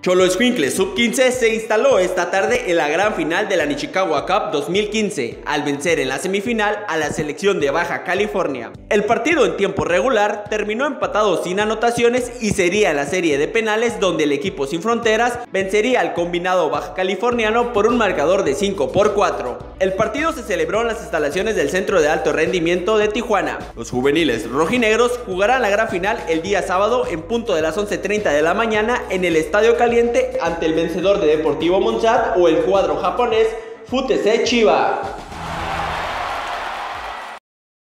Xoloitzcuintle Sub-15 se instaló esta tarde en la gran final de la Nishikawa Cup 2015, al vencer en la semifinal a la selección de Baja California. El partido en tiempo regular terminó empatado sin anotaciones y sería la serie de penales donde el equipo sin fronteras vencería al combinado baja californiano por un marcador de 5-4. El partido se celebró en las instalaciones del Centro de Alto Rendimiento de Tijuana. Los juveniles rojinegros jugarán la gran final el día sábado en punto de las 11:30 de la mañana en el Estadio Caliente ante el vencedor de Deportivo Monzat o el cuadro japonés FUTC Chiba.